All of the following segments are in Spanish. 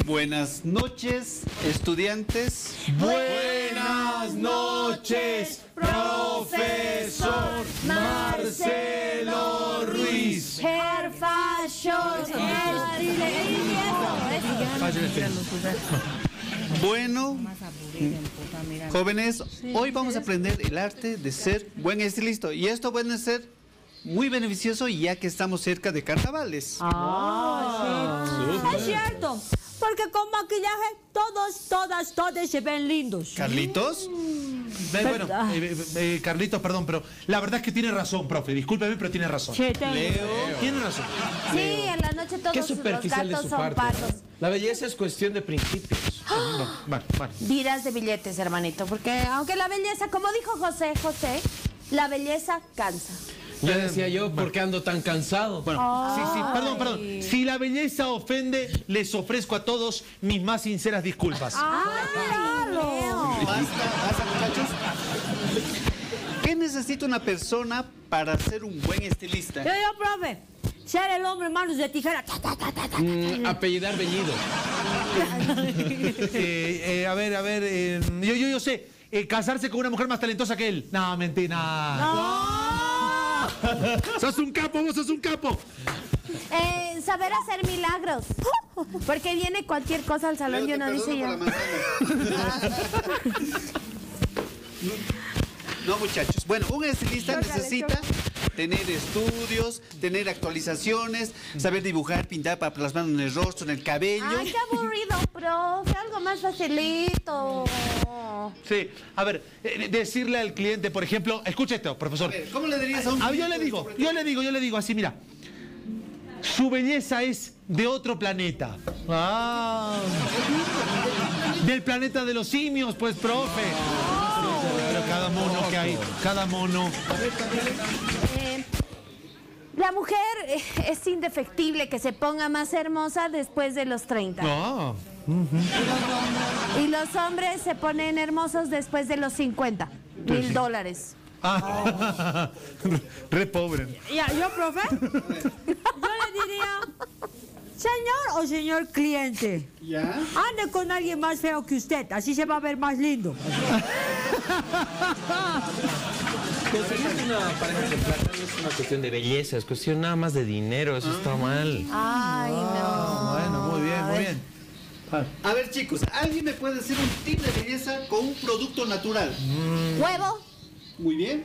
Buenas noches, estudiantes. Buenas noches, profesor Marcelo Ruiz. Bueno, jóvenes, hoy vamos a aprender el arte de ser buen estilista. Y esto puede ser muy beneficioso ya que estamos cerca de carnavales. Sí. Es cierto, porque con maquillaje todos se ven lindos. ¿Carlitos? Bueno, Carlitos, perdón, pero la verdad es que tiene razón, profe. Discúlpeme, pero tiene razón. Sí, tengo. Tiene razón. Sí, en la noche todos Qué los superficial de gatos su son parte. pardos. La belleza es cuestión de principios. Vale. Dirás de billetes, hermanito, porque aunque la belleza, como dijo José, la belleza cansa. Ya decía yo, ¿por qué ando tan cansado? Bueno, sí, perdón. Si la belleza ofende, les ofrezco a todos mis más sinceras disculpas. ¡Claro! Basta, muchachos. ¿Qué necesita una persona para ser un buen estilista? Yo, profe, ser el hombre manos de tijera. Apellidar Bellido. Yo sé, casarse con una mujer más talentosa que él. No, mentira. ¡No! ¡Sos un capo, vos sos un capo! Saber hacer milagros. Porque viene cualquier cosa al salón y uno dice yo. No, muchachos. Bueno, un estilista necesita tener estudios, tener actualizaciones, saber dibujar, pintar para plasmar en el rostro, en el cabello. Ay, qué aburrido, profe. Algo más facilito. Sí, a ver, decirle al cliente, por ejemplo, escucha esto, profesor. A ver, ¿cómo le dirías a un Yo le digo así, mira. Su belleza es de otro planeta. Del planeta de los simios, pues, profe. Pero cada mono que hay, cada mono. La mujer es indefectible que se ponga más hermosa después de los 30. No. Y los hombres se ponen hermosos después de los 50. $1,000. Re pobre. Yo, profe, yo le diría, señor o señor cliente, ¿Ya? ande con alguien más feo que usted, así se va a ver más lindo. Conseguir una pareja ejemplar no es una cuestión de belleza, es cuestión nada más de dinero, eso está mal. Ay, no. Bueno, muy bien. A ver, chicos, ¿alguien me puede decir un tip de belleza con un producto natural? ¿Huevo? Muy bien.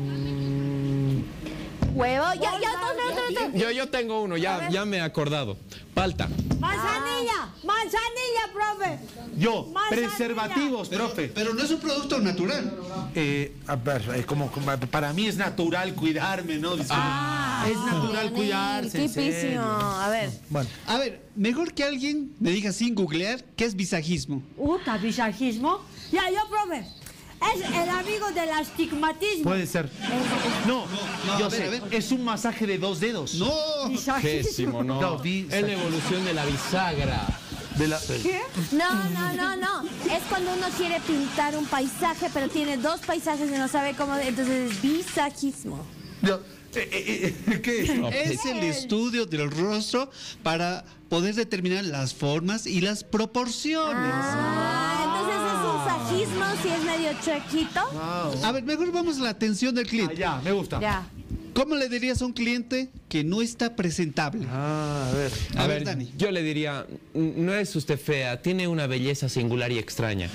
¿Huevo? Yo tengo uno, ya me he acordado. Palta. Manzanilla, profe. Yo, Manzanilla. preservativos, profe. Pero no es un producto natural. A ver, como para mí es natural cuidarme, ¿no? Es natural cuidarse. en Tipísimo. serio. A ver. Bueno, A ver, mejor que alguien me diga sin googlear qué es visajismo. Visajismo. Yo, profe, es el amigo del astigmatismo. puede ser. No, yo a ver, sé. a ver. Es un masaje de 2 dedos. No. Visajismo. No. No, Es la evolución de la bisagra. ¿Qué? No. Es cuando uno quiere pintar un paisaje, pero tiene 2 paisajes y no sabe cómo. Entonces es visajismo. ¿Qué es? Es el estudio del rostro para poder determinar las formas y las proporciones. Entonces es un sajismo si es medio chuequito. A ver, mejor vamos a la atención del cliente. Ya, me gusta. Ya. ¿Cómo le dirías a un cliente que no está presentable? A ver. A ver, Dani. Yo le diría, no es usted fea, tiene una belleza singular y extraña.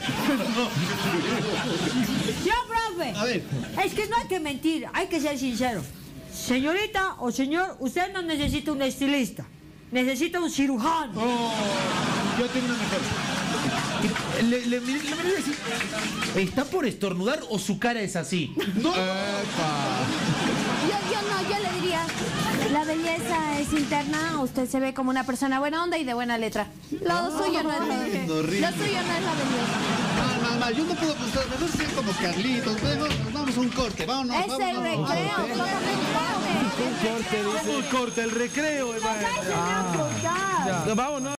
Yo, profe. A ver. Es que no hay que mentir, hay que ser sincero. Señorita o señor, usted no necesita un estilista, necesita un cirujano. Yo tengo una mejor. Le miré así. ¿Está por estornudar o su cara es así? No. Yo le diría, la belleza es interna, usted se ve como una persona buena onda y de buena letra. Lo suyo no es la lindo, rico. Lo suyo no es la belleza. Mal, yo no puedo gustar, mejor ser como Carlitos. Mejor vamos a un corte, vámonos. Es el recreo, Un corte, el recreo. Vámonos.